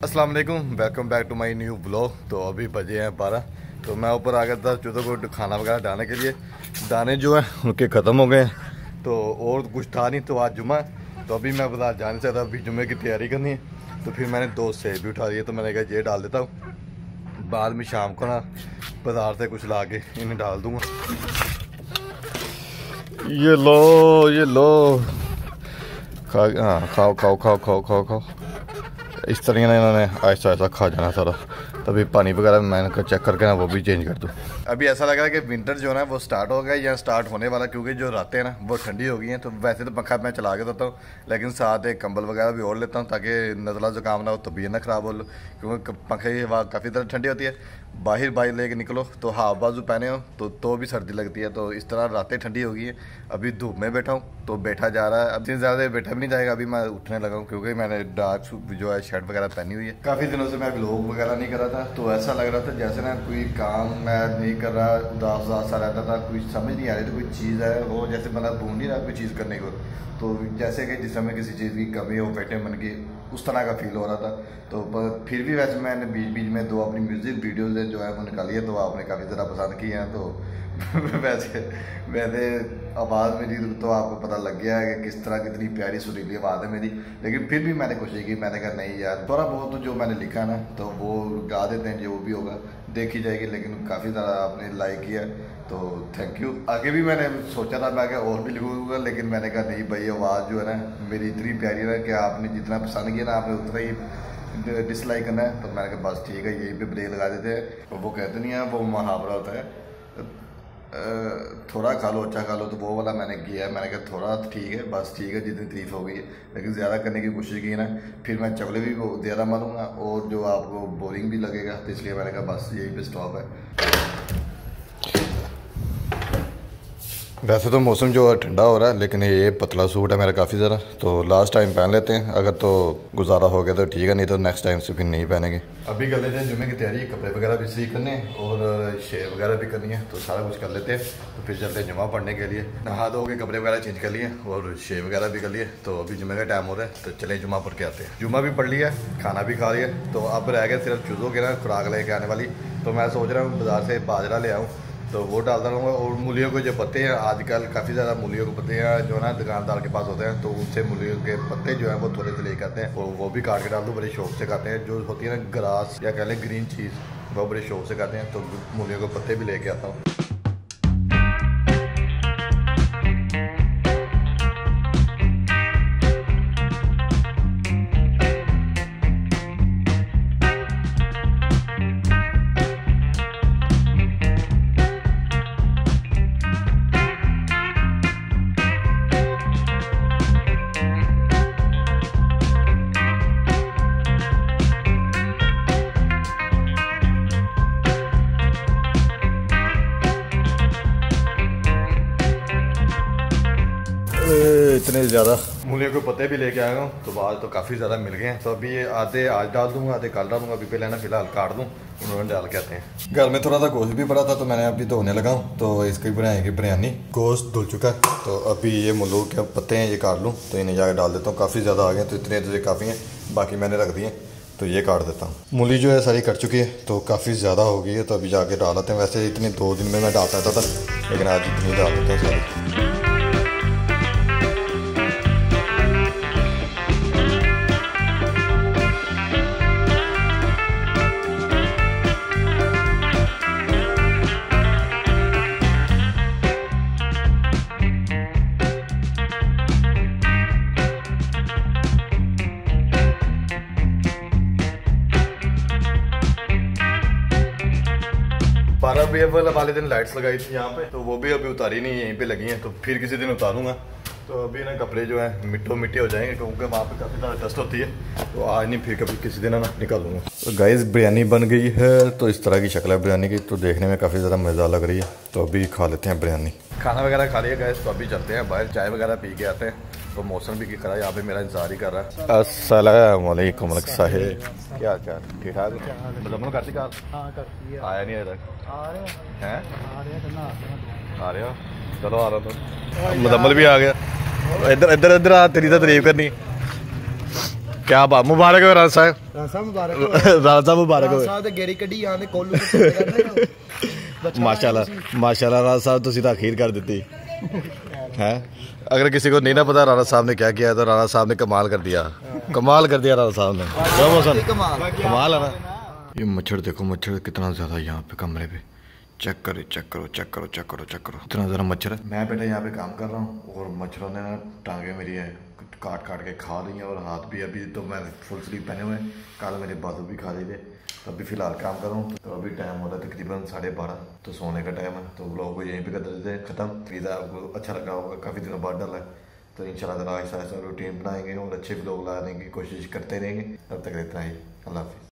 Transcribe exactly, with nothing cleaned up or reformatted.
अस्सलाम वालेकुम, welcome back to my new blog. तो अभी बजे हैं बारह। तो मैं ऊपर आ गया था चूज़ों को खाना वगैरह डालने के लिए। दाने जो है उनके ख़त्म हो गए तो और कुछ था नहीं। तो आज जुम्मा है तो अभी मैं बाजार जाने से था, अभी जुम्मे की तैयारी करनी है। तो फिर मैंने दो सेब भी उठा दिए तो मैंने कहा ये डाल देता हूँ, बाद में शाम को ना बाजार से कुछ ला के इन्हें डाल दूँगा। ये लो ये लो खा हाँ खाओ खाओ खाओ खाओ खाओ खाओ इस तरह ना इन्होंने आहिस्ता आहिस्ता खा जाना सारा। तभी पानी वगैरह मैंने चेक करके ना वो भी चेंज कर दूँ। अभी ऐसा लग रहा है कि विंटर जो है ना वो स्टार्ट हो गया या स्टार्ट होने वाला, क्योंकि जो रातें हैं ना वो ठंडी हो गई हैं। तो वैसे तो पंखा मैं चला के देता हूँ, लेकिन साथ एक कंबल वगैरह भी ओढ़ लेता हूँ ताकि नज़ला जुकाम ना हो, तबीयत ना ख़राब हो लो, क्योंकि पंखे की हवा काफ़ी ज़्यादा ठंडी होती है। बाहर बाहर लेके निकलो तो हाफ बाजू पहने हो तो तो भी सर्दी लगती है। तो इस तरह रातें ठंडी हो गई है। अभी धूप में बैठा हूँ तो बैठा जा रहा है, अब इतनी ज़्यादा बैठा भी नहीं जाएगा। अभी मैं उठने लगा हूँ क्योंकि मैंने डार्क जो है शर्ट वगैरह पहनी हुई है। काफ़ी दिनों से मैं व्लॉग वगैरह नहीं कर रहा था, तो ऐसा लग रहा था जैसे ना कोई काम मैं नहीं कर रहा, उदास उदास सा रहता था, कोई समझ नहीं आ रही। तो कोई चीज़ है वो जैसे मतलब भूल नहीं रहा कोई चीज़ करने को, तो जैसे कि जिस समय किसी चीज़ की कमी हो बैठे मन की, उस तरह का फील हो रहा था। तो फिर भी वैसे मैंने बीच बीच में दो अपनी म्यूज़िक वीडियोज़ जो है वो निकाली है, तो आपने काफ़ी ज़्यादा पसंद की हैं। तो वैसे वैसे आवाज़ मेरी तो आपको पता लग गया है कि किस तरह कितनी प्यारी सुरीली आवाज़ है मेरी, लेकिन फिर भी मैंने कोशिश की। मैंने कहा नहीं यार, थोड़ा बहुत तो जो मैंने लिखा ना तो वो गा देते हैं, जो भी होगा देखी जाएगी। लेकिन काफ़ी ज़्यादा आपने लाइक किया तो थैंक यू। आगे भी मैंने सोचा था मैं और भी लिखूँगा, लेकिन मैंने कहा नहीं भाई, आवाज़ जो है ना मेरी इतनी प्यारी है कि आपने जितना पसंद किया ना आपने उतना ही डिसलाइक करना है। तो मैंने कहा बस ठीक है, यही पे ब्रेक लगा देते हैं। तो वो कहते नहीं है, वो मुहावरा होता है थोड़ा खा लो अच्छा खा लो, तो वो वाला मैंने किया है। मैंने कहा थोड़ा ठीक है, बस ठीक है, जितनी तारीफ हो गई है। लेकिन ज़्यादा करने की कोशिश की ना फिर मैं चकले भी ज़्यादा मारूंगा और जो आपको बोरिंग भी लगेगा। तो इसलिए मैंने कहा बस यही पे स्टॉप है। वैसे तो मौसम जो है ठंडा हो रहा है, लेकिन ये पतला सूट है मेरा काफ़ी ज़रा, तो लास्ट टाइम पहन लेते हैं। अगर तो गुजारा हो गया तो ठीक है, नहीं तो नेक्स्ट टाइम से फिर नहीं पहनेंगे। अभी कर लेते हैं जुम्मे की तैयारी, कपड़े वगैरह भी सही करने और शेव वगैरह भी करनी है, तो सारा कुछ कर लेते हैं। तो फिर चलते हैं जुम्मा पढ़ने के लिए। नहा धो के कपड़े वगैरह चेंज कर लिए और शेव वगैरह भी कर लिए। तो अभी जुम्मे का टाइम हो रहा है, तो चले जुम्मा पढ़ के आते हैं। जुम्मा भी पढ़ लिया, खाना भी खा लिया, तो अब रह गया सिर्फ चूज़ों के ना खुराक लेके आने वाली। तो मैं सोच रहा हूँ बाज़ार से बाजरा ले आऊँ तो वो डालता रहूँगा। और मूलियों के जो पत्ते हैं, आजकल काफ़ी ज़्यादा मूलियों के पत्ते हैं जो ना दुकानदार के पास होते हैं, तो उनसे मूलियों के पत्ते जो है वो थोड़े से लेकर आते हैं। वो वो भी काट के डाल दूँ, बड़े शौक से खाते हैं। जो होती है ना ग्रास या कह लें ग्रीन चीज़, वो बड़े शौक से खाते हैं। तो मूलियों के पत्ते भी लेके आता हूँ। इतने ज़्यादा मूलियों के पत्ते भी लेके आया हूँ, तो आज तो काफ़ी ज़्यादा मिल गए हैं। तो अभी ये आधे आज डाल दूँगा, आधे कल डालूँगा। अभी पहले ना फिलहाल काट दूँ, उन्होंने डाल के आते हैं। घर में थोड़ा सा गोश्त भी पड़ा था तो मैंने अभी धोने लगा हूँ, तो इसकी बनाएगी बिरयानी। गोश्त धुल चुका है, तो अभी ये मूलों के पत्ते हैं ये काट लूँ, तो इन्हें जाकर डाल देता हूँ। काफ़ी ज़्यादा आ गए, तो इतने तो काफ़ी हैं, बाकी मैंने रख दिए, तो ये काट देता हूँ। मूली जो है सारी कट चुकी है, तो काफ़ी ज़्यादा हो गई है, तो अभी जाके डाल देते हैं। वैसे इतनी दो दिन में मैं डाल सकता था, लेकिन आज इतनी डाल देते हैं सारी। बारह बजे वाले दिन लाइट्स लगाई थी यहाँ पे, तो वो भी अभी उतारी नहीं, यहीं पे लगी हैं। तो फिर किसी दिन उतारूंगा। तो अभी ना कपड़े जो है मिट्टो मिट्टी हो जाएंगे, क्योंकि वहाँ पे काफ़ी ज़्यादा डस्ट होती है। तो आज नहीं, फिर कभी किसी दिन ना निकालूंगा। तो गाइस बिरयानी बन गई है, तो इस तरह की शक्ल है बिरयानी की, तो देखने में काफ़ी ज़्यादा मज़ा लग रही है। तो अभी खा लेते हैं बिरयानी। खाना वगैरह खा लिया गाइस, तो अभी चलते हैं बाहर, चाय वगैरह पी के आते हैं। तो मौसम भी खरा, यहाँ पे मेरा इंतजार ही कर रहा है। अस्सलाम वालेकुम साहिब, क्या क्या ठीक ठाक? मतलब करती कार आया नहीं अभी तक हैं? आ रहे हो? चलो आ रहा तो मुदम्मल भी आ गया। इधर इधर इधर आ, तेरी तो तारीफ करनी। क्या बात, मुबारक हो राजा साहब, राजा साहब मुबारक हो, राजा साहब मुबारक हो। राजा साहब ते गेड़ी कड्डी आंदे कोलू ते माशाल्लाह माशाल्लाह राजा साहब तो सीधा खीर कर देती है। अगर किसी को नहीं ना पता राजा साहब ने क्या किया तो राजा साहब ने कमाल कर दिया, कमाल कर दिया राजा साहब ने, कमाल है ना। ये मच्छर देखो, मच्छर कितना ज्यादा यहाँ पे कमरे पे, चेक करो चेक करो चेक करो चेक करो चेक करो, इतना ज़रा मच्छर है। मैं बेटा यहाँ पे काम कर रहा हूँ और मच्छरों ने ना टांगे मेरी है काट काट के खा रही हैं और हाथ भी, अभी तो मैं फुल स्लीव पहने हुए हैं, कल मेरे बाजू भी खा लिए थे। तो अभी फ़िलहाल काम कर रहा हूँ, तो अभी टाइम हो रहा है तकरीबन साढ़े बारह, तो सोने का टाइम है। तो ब्लॉग को यहीं पे कर देते हैं ख़त्म। वीज़ा आपको अच्छा लगा होगा, काफ़ी दिनों बाद डाला है, तो इंशाल्लाह ताला ऐसा ऐसा रूटीन बनाएंगे और अच्छे ब्लॉग लाने की कोशिश करते रहेंगे। तब तक इतना ही, अल्लाह हाफ़िज़।